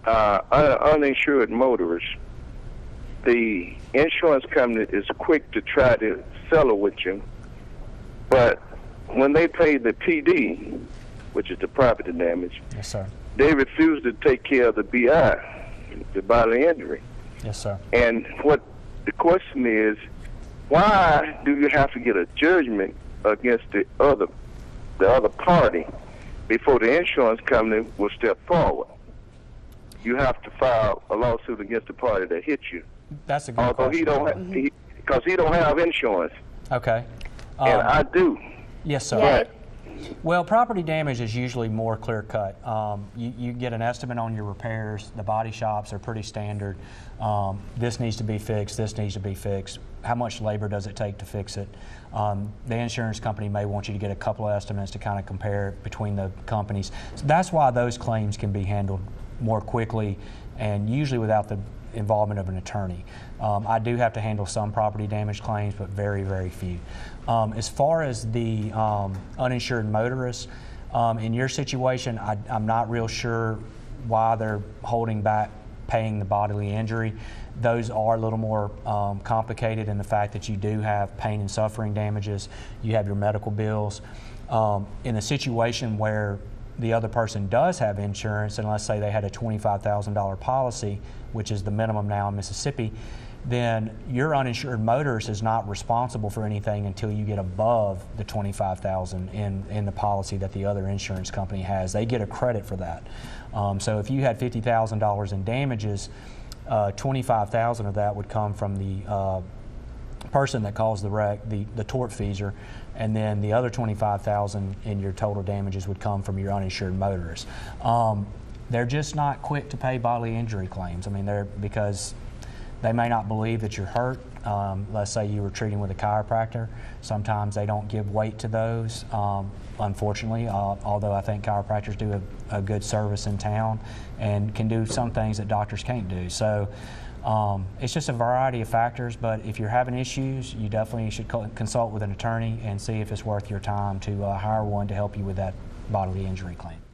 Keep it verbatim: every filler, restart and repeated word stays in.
uh, un uninsured motorists, the insurance company is quick to try to settle with you, but when they pay the P D, which is the property damage, yes, sir, they refuse to take care of the B I, the bodily injury. Yes, sir. And what the question is, why do you have to get a judgment against the other, the other party before the insurance company will step forward? You have to file a lawsuit against the party that hit you. That's a good Although question. he don't, because he, 'cause he don't have insurance, Okay. Um, and I do. Yes, sir. Yeah. Well, property damage is usually more clear-cut. Um, you, you get an estimate on your repairs. The body shops are pretty standard. Um, this needs to be fixed. This needs to be fixed. How much labor does it take to fix it? Um, the insurance company may want you to get a couple of estimates to kind of compare between the companies. So that's why those claims can be handled more quickly and usually without the involvement of an attorney. Um, I do have to handle some property damage claims, but very, very few. Um, as far as the um, uninsured motorists, um, in your situation, I, I'm not real sure why they're holding back paying the bodily injury. Those are a little more um, complicated in the fact that you do have pain and suffering damages, you have your medical bills. Um, in a situation where the other person does have insurance, and let's say they had a twenty-five thousand dollar policy, which is the minimum now in Mississippi, then your uninsured motorist is not responsible for anything until you get above the twenty-five thousand dollars in, in the policy that the other insurance company has. They get a credit for that. Um, so if you had fifty thousand dollars in damages, uh, twenty-five thousand dollars of that would come from the uh, person that caused the wreck, the, the tortfeasor, and then the other twenty-five thousand dollars in your total damages would come from your uninsured motorist. Um, they're just not quick to pay bodily injury claims. I mean, they're because they may not believe that you're hurt. Um, let's say you were treating with a chiropractor. Sometimes they don't give weight to those, um, unfortunately, uh, although I think chiropractors do a, a good service in town and can do some things that doctors can't do. So um, it's just a variety of factors, but if you're having issues, you definitely should co consult with an attorney and see if it's worth your time to uh, hire one to help you with that bodily injury claim.